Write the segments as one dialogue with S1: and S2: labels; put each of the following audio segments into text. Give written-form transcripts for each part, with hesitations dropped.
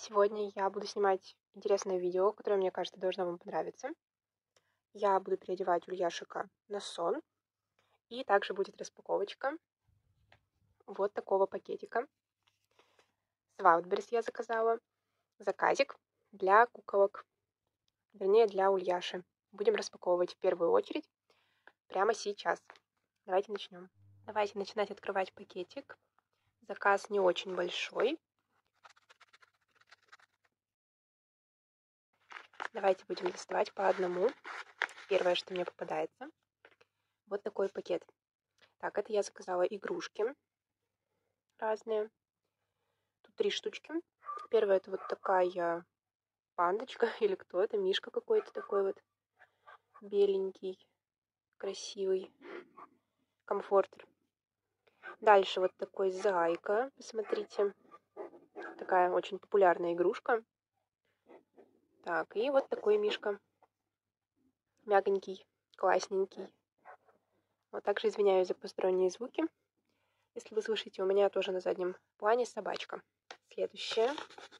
S1: Сегодня я буду снимать интересное видео, которое, мне кажется, должно вам понравиться. Я буду переодевать Ульяшика на сон. И также будет распаковочка вот такого пакетика. С Wildberries я заказала заказик для куколок. Вернее, для Ульяши. Будем распаковывать в первую очередь прямо сейчас. Давайте начнем. Давайте начинать открывать пакетик. Заказ не очень большой. Давайте будем доставать по одному. Первое, что мне попадается. Вот такой пакет. Так, это я заказала игрушки разные. Тут 3 штучки. Первая это вот такая пандочка, или кто это, мишка какой-то такой вот беленький, красивый, комфортер. Дальше вот такой зайка, посмотрите. Такая очень популярная игрушка. Так, и вот такой мишка. Мягонький, классненький. Вот также извиняюсь за посторонние звуки. Если вы слышите, у меня тоже на заднем плане собачка. Следующее,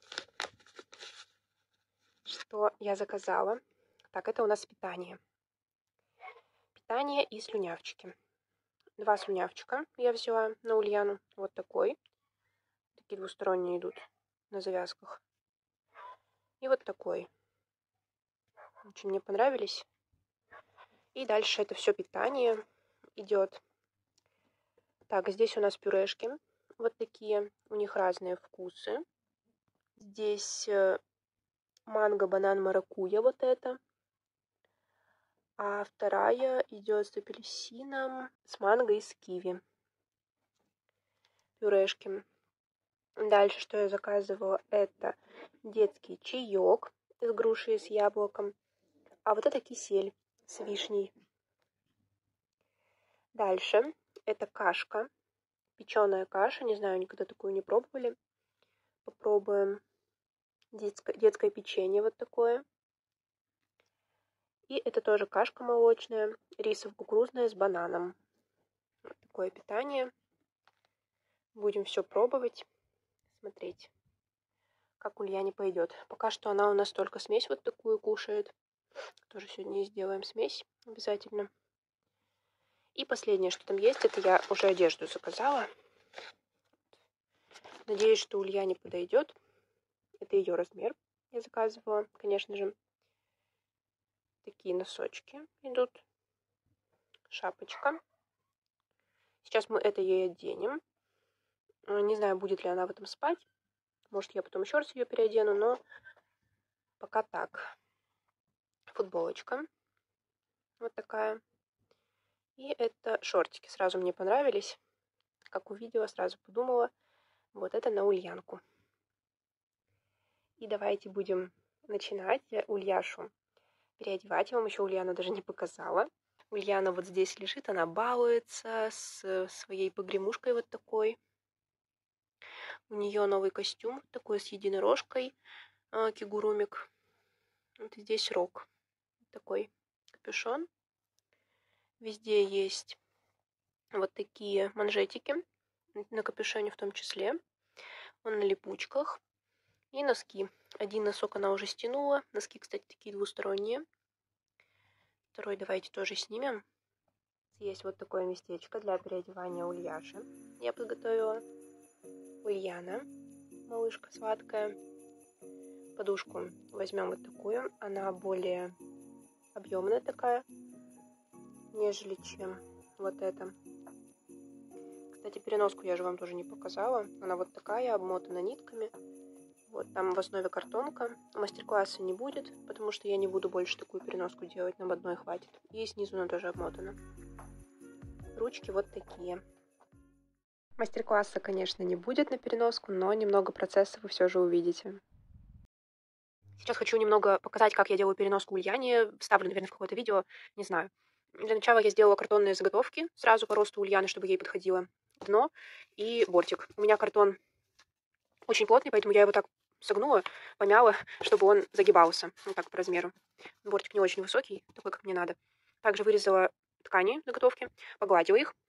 S1: что я заказала. Так, это у нас питание. Питание и слюнявчики. 2 слюнявчика я взяла на Ульяну. Вот такой. Такие двусторонние идут на завязках. И вот такой. Очень мне понравились. И дальше это все питание идет. Так, здесь у нас пюрешки. Вот такие. У них разные вкусы. Здесь манго, банан, маракуйя. Вот это. А вторая идет с апельсином, с манго и с киви. Пюрешки. Дальше, что я заказывала, это детский чаек из груши и с яблоком. А вот это кисель с вишней. Дальше это кашка, печеная каша. Не знаю, никогда такую не пробовали. Попробуем. Детское печенье вот такое. И это тоже кашка молочная, рисово-кукурузная с бананом. Вот такое питание. Будем все пробовать, смотреть, как Ульяне пойдет. Пока что она у нас только смесь вот такую кушает. Тоже сегодня сделаем смесь обязательно. И последнее, что там есть, это я уже одежду заказала. Надеюсь, что Ульяне подойдет. Это ее размер. Я заказывала, конечно же. Такие носочки идут. Шапочка. Сейчас мы это ей оденем. Не знаю, будет ли она в этом спать. Может, я потом еще раз ее переодену, но пока так. Футболочка. Вот такая. И это шортики. Сразу мне понравились. Как увидела, сразу подумала. Вот это на Ульянку. И давайте будем начинать Ульяшу переодевать. Я вам еще Ульяну даже не показала. Ульяна вот здесь лежит, она балуется с своей погремушкой вот такой. У нее новый костюм такой с единорожкой, кигурумик. Вот здесь рог. Такой капюшон. Везде есть вот такие манжетики, на капюшоне в том числе. Он на липучках. И носки. Один носок она уже стянула. Носки, кстати, такие двусторонние. Второй давайте тоже снимем. Есть вот такое местечко для переодевания Ульяши. Я подготовила. Ульяна, малышка сладкая. Подушку возьмем вот такую. Она более объемная такая, нежели чем вот эта. Кстати, переноску я же вам тоже не показала. Она вот такая, обмотана нитками. Вот там в основе картонка. Мастер-класса не будет, потому что я не буду больше такую переноску делать. Нам одной хватит. И снизу она тоже обмотана. Ручки вот такие. Мастер-класса, конечно, не будет на переноску, но немного процесса вы все же увидите. Сейчас хочу немного показать, как я делаю переноску Ульяне. Вставлю, наверное, в какое-то видео, не знаю. Для начала я сделала картонные заготовки сразу по росту Ульяны, чтобы ей подходило дно и бортик. У меня картон очень плотный, поэтому я его так согнула, помяла, чтобы он загибался, вот так по размеру. Бортик не очень высокий, такой, как мне надо. Также вырезала ткани заготовки, погладила их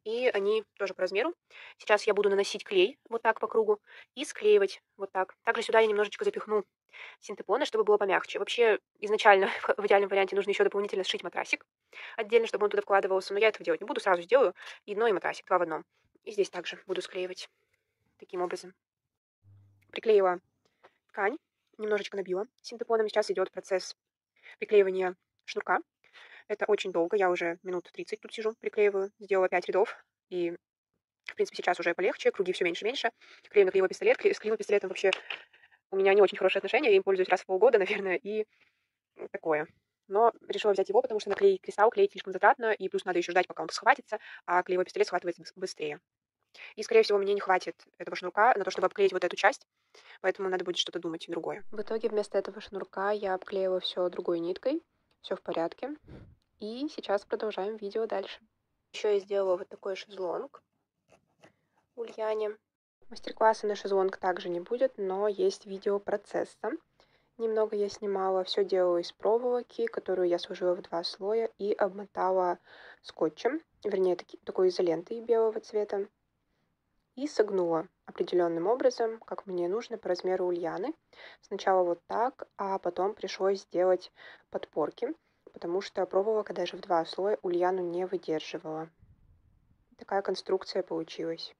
S1: и они тоже по размеру. Сейчас я буду наносить клей вот так по кругу и склеивать вот так. Также сюда я немножечко запихну синтепона, чтобы было помягче. Вообще, изначально в идеальном варианте нужно еще дополнительно сшить матрасик отдельно, чтобы он туда вкладывался, но я этого делать не буду, сразу сделаю и дно, и матрасик, два в одном. И здесь также буду склеивать таким образом. Приклеила ткань, немножечко набила синтепоном. Сейчас идет процесс приклеивания шнурка. Это очень долго, я уже минут 30 тут сижу, приклеиваю, сделала 5 рядов, и, в принципе, сейчас уже полегче, круги все меньше и меньше. Клею на клеевой пистолет, с клеевым пистолетом вообще у меня не очень хорошие отношения, я им пользуюсь раз в полгода, наверное, и такое. Но решила взять его, потому что на клей кристалл клеить слишком затратно, и плюс надо еще ждать, пока он схватится, а клеевой пистолет схватывается быстрее. И, скорее всего, мне не хватит этого шнурка на то, чтобы обклеить вот эту часть, поэтому надо будет что-то думать другое. В итоге вместо этого шнурка я обклеила все другой ниткой, все в порядке. И сейчас продолжаем видео дальше. Еще я сделала вот такой шезлонг Ульяне. Мастер-класса на шезлонг также не будет, но есть видео процесса. Немного я снимала, все делала из проволоки, которую я сложила в 2 слоя и обмотала скотчем, вернее, такой изолентой белого цвета. И согнула определенным образом, как мне нужно, по размеру Ульяны. Сначала вот так, а потом пришлось сделать подпорки, потому что проволока даже в 2 слоя Ульяну не выдерживала. Такая конструкция получилась.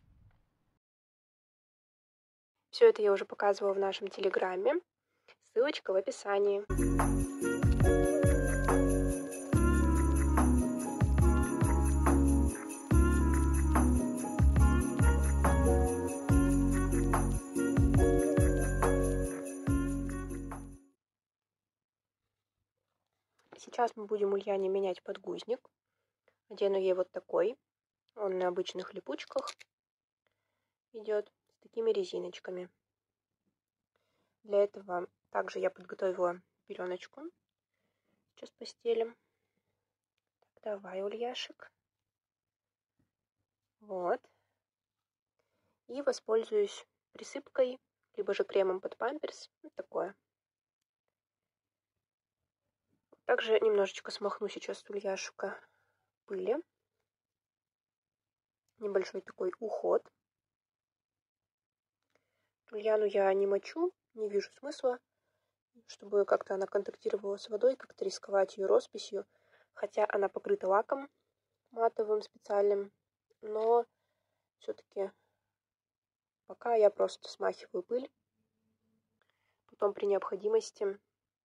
S1: Все это я уже показывала в нашем телеграме. Ссылочка в описании. Сейчас мы будем Ульяне менять подгузник. Одену ей вот такой. Он на обычных липучках идет с такими резиночками. Для этого также я подготовила пеленочку. Сейчас постелим. Так, давай, Ульяшек. Вот. И воспользуюсь присыпкой, либо же кремом под памперс. Вот такое. Также немножечко смахну сейчас с Ульяшика пыли. Небольшой такой уход. Ульяну я не мочу, не вижу смысла, чтобы как-то она контактировала с водой, как-то рисковать ее росписью. Хотя она покрыта лаком матовым специальным, но все-таки пока я просто смахиваю пыль. Потом при необходимости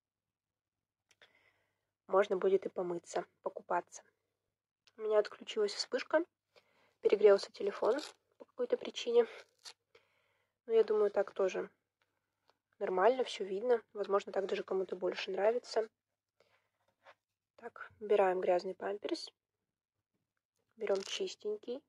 S1: можно будет и помыться, покупаться. У меня отключилась вспышка, перегрелся телефон по какой-то причине. Но я думаю, так тоже нормально, все видно. Возможно, так даже кому-то больше нравится. Так, убираем грязный памперс. Берем чистенький.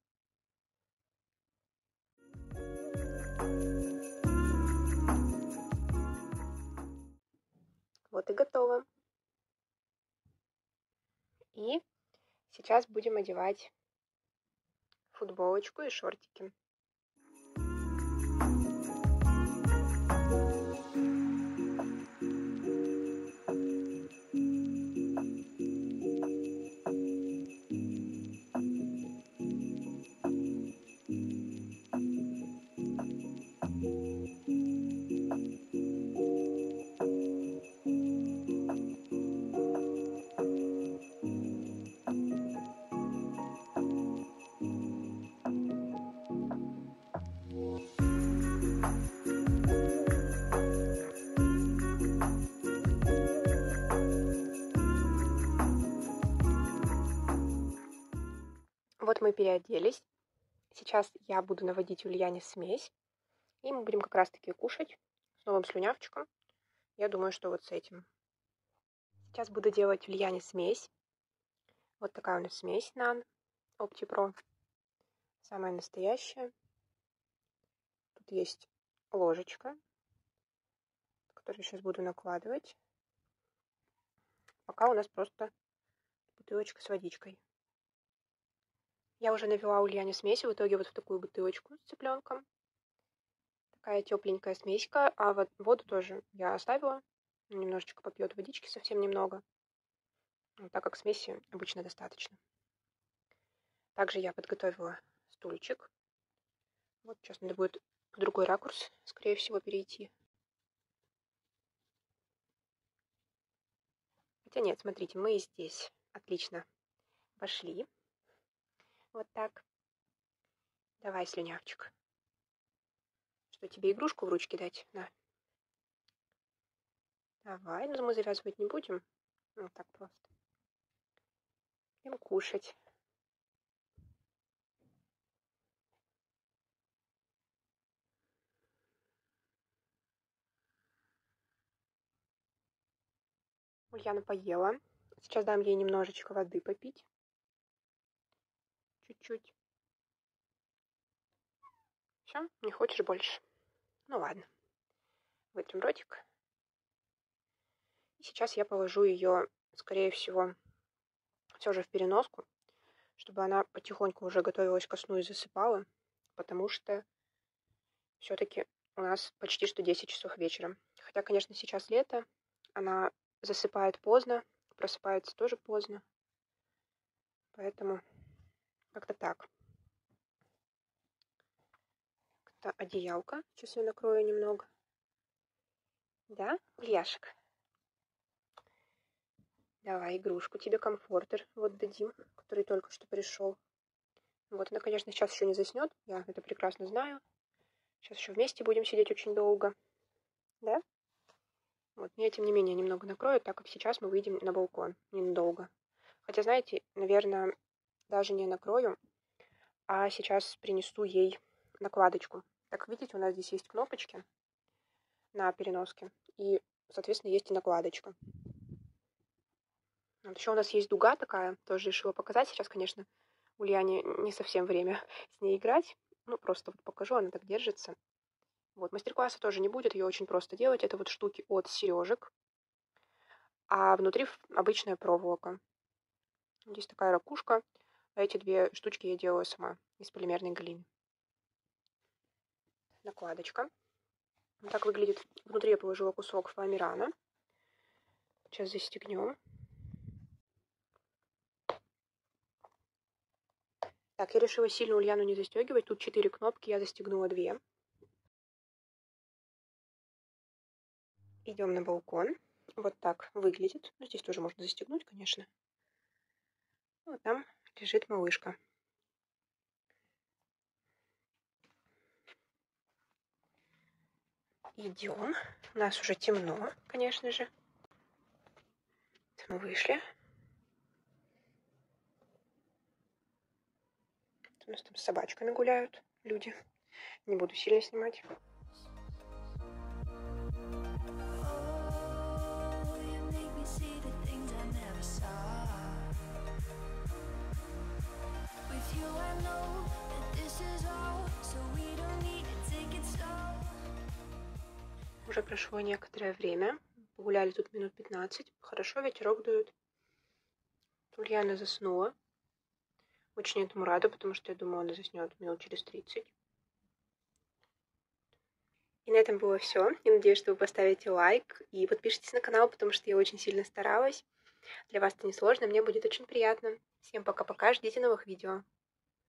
S1: Вот и готово. И сейчас будем одевать футболочку и шортики. Вот мы переоделись. Сейчас я буду наводить Ульяне смесь. И мы будем как раз-таки кушать с новым слюнявчиком. Я думаю, что вот с этим. Сейчас буду делать Ульяне смесь. Вот такая у нас смесь Нан OptiPro. Самая настоящая. Тут есть ложечка, которую сейчас буду накладывать. Пока у нас просто бутылочка с водичкой. Я уже навела Ульяне смесь, в итоге вот в такую бутылочку с цыпленком. Такая тепленькая смеська, а вот воду тоже я оставила. Немножечко попьет водички, совсем немного. Так как смеси обычно достаточно. Также я подготовила стульчик. Вот сейчас надо будет в другой ракурс, скорее всего, перейти. Хотя нет, смотрите, мы и здесь отлично пошли. Вот так. Давай, слюнявчик. Что, тебе игрушку в ручки дать? На. Давай, но мы завязывать не будем. Вот так просто. Будем кушать. Ульяна поела. Сейчас дам ей немножечко воды попить. Чуть-чуть. Все, не хочешь больше? Ну ладно. Вытрем ротик. И сейчас я положу ее, скорее всего, все же в переноску, чтобы она потихоньку уже готовилась ко сну и засыпала, потому что все-таки у нас почти что 10 часов вечера. Хотя, конечно, сейчас лето, она засыпает поздно, просыпается тоже поздно, поэтому как-то так. Это одеялко, сейчас я накрою немного. Да, Ильяшек? Давай игрушку тебе, комфортер, вот дадим, который только что пришел. Вот, она, конечно, сейчас еще не заснет, я это прекрасно знаю. Сейчас еще вместе будем сидеть очень долго. Да? Вот, но я, тем не менее, немного накрою, так как сейчас мы выйдем на балкон ненадолго. Хотя, знаете, наверное, даже не накрою, а сейчас принесу ей накладочку. Так, видите, у нас здесь есть кнопочки на переноске, и, соответственно, есть и накладочка. Вот еще у нас есть дуга такая, тоже решила показать. Сейчас, конечно, Ульяне не совсем время с ней играть. Ну, просто вот покажу, она так держится. Вот, мастер-класса тоже не будет, ее очень просто делать. Это вот штуки от сережек, а внутри обычная проволока. Здесь такая ракушка, а эти две штучки я делаю сама из полимерной глины. Накладочка. Вот так выглядит. Внутри я положила кусок фоамирана. Сейчас застегнем. Так, я решила сильно Ульяну не застегивать. Тут 4 кнопки, я застегнула 2. Идем на балкон. Вот так выглядит. Ну, здесь тоже можно застегнуть, конечно. Вот там лежит малышка. Идем. У нас уже темно, конечно же. Мы вышли. У нас там с собачками гуляют люди. Не буду сильно снимать. Уже прошло некоторое время. Погуляли тут минут 15. Хорошо, ветерок дует. Ульяна заснула. Очень этому рада, потому что я думала, она заснет минут через 30. И на этом было все. Я надеюсь, что вы поставите лайк и подпишитесь на канал, потому что я очень сильно старалась. Для вас это несложно, мне будет очень приятно. Всем пока-пока, ждите новых видео.